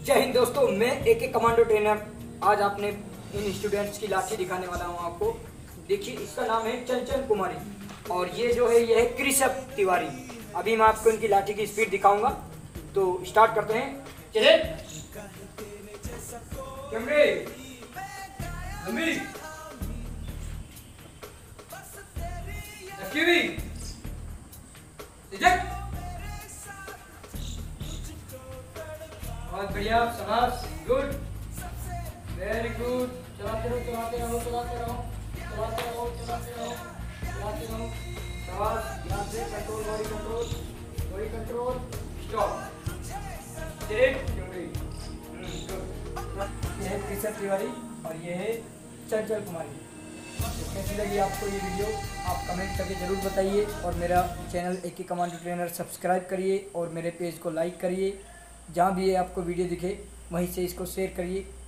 जय हिंद दोस्तों, मैं एक कमांडो ट्रेनर आज आपने इन स्टूडेंट्स की लाठी दिखाने वाला हूं आपको। देखिए, इसका नाम है चंचल कुमारी और ये जो है ये है कृषभ तिवारी। अभी मैं आपको इनकी लाठी की स्पीड दिखाऊंगा, तो स्टार्ट करते हैं। चले कैमरे लंबी रखी हुई बहुत बढ़िया, शाबाश, गुड, वेरी गुड। चलाते रहो चलाते रहो चलाते रहो चलाते रहो चलाते रहो चलाते रहो, शाबाश। ध्यान से कंट्रोल, बॉडी कंट्रोल, स्टॉप। ये है कृषभ तिवारी और ये है चंचल कुमारी। तो कैसी लगी आपको ये वीडियो, आप कमेंट करके ज़रूर बताइए और मेरा चैनल एक कमांडो ट्रेनर सब्सक्राइब करिए और मेरे पेज को लाइक करिए। जहाँ भी आपको वीडियो दिखे वहीं से इसको शेयर करिए।